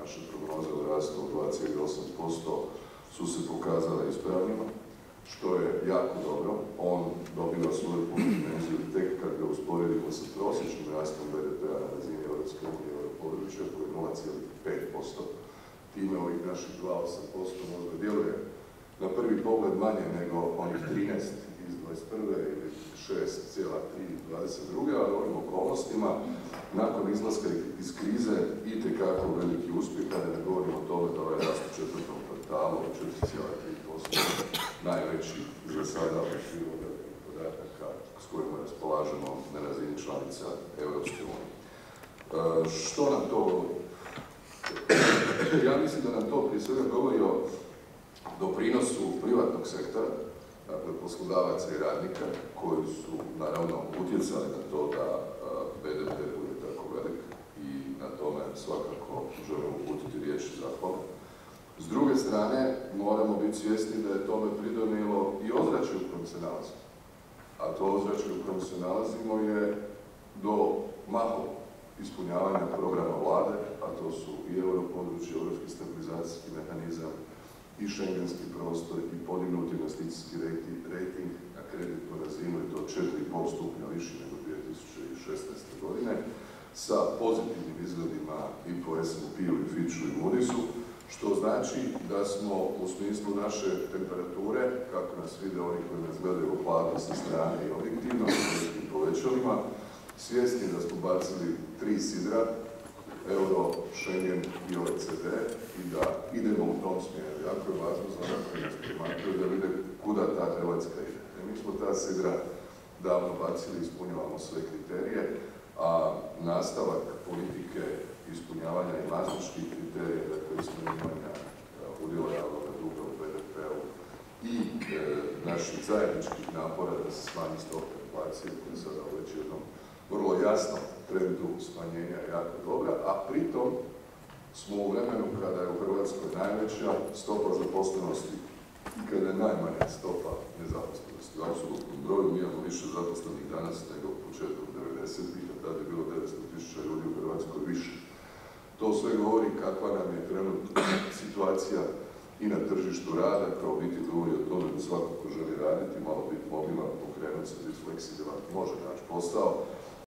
naše prognoze o rastu od 2,8% su se pokazale ispravnima, što je jako dobro. On dobiva svoju punu dimenziju tek kad ga usporedimo sa prosječnim rastom BDP-a na razini Europske unije i europodručja koji je 0,5%. Time ovih naših 2,8% možda djeluje na prvi pogled manje nego onih 13 iz 21. ili 6,3 22. ali u ovim okolnostima nakon izlaska iz krize itekako veliki uspjeh, kada ne govorimo o tome da ovaj rast u četvrtom kvartalu 4,3%, najveći za sada u okviru podataka s kojima raspolažemo na razini članica Europske unije. Što nam to govori? Ja mislim da nam to prije svega govori o doprinosu privatnog sektora, dakle poslodavaca i radnika, koji su naravno utjecali na to da BDP bude tako velik i na tome svakako želimo uputiti riječi zahvale. S druge strane, moramo biti svjesni da je tome pridonijelo i ozračje u kojem se nalazimo. A to ozračje u kojem se nalazimo je do mahom ispunjavanja programa vlade, a to su i europodručje, europski stabilizacijski mehanizam, i šengenski prostor, i podignuti investicijski rejting na kreditnu razinu, i to 4,5 stupnja više nego 2016. godine, sa pozitivnim izgledima i po S&P-u i Fitchu i Moody'su, što znači da smo u smislu naše temperature, kako nas vide oni koji nas gledaju u hladno sa strane i objektivno, s povećalima, svjesni da smo bacili 3 sidra, euro, Schengen i OECD, i da idemo u tom smjeru. Jako je važno za ono koji nas promatraju da vide kuda ta Hrvatska ide. Mi smo ta sidra davno bacili, ispunjavamo sve kriterije, a nastavak politike ispunjavanja i mastriških kriterija, dakle ispunjavanja udjela javnog duga u BDP-u i naših zajedničkih napora da se smanji stopa inflacije, koja je sada već jednom vrlo jasno trendu smanjenja jako dobra, a pritom smo u vremenu kada je u Hrvatskoj najveća stopa zaposlenosti i kada je najmanja stopa nezaposlenosti. U apsolutnom broju mi imamo više zaposlenih danas nego početkom 90-ih, a tada je bilo 900.000 ljudi u Hrvatskoj više. To sve govori kakva nam je trenutna situacija i na tržištu rada, kao biti govori o tome da svako ko želi raditi, malo biti mobilan, pokrenuti se, biti fleksibilan, može naći posao.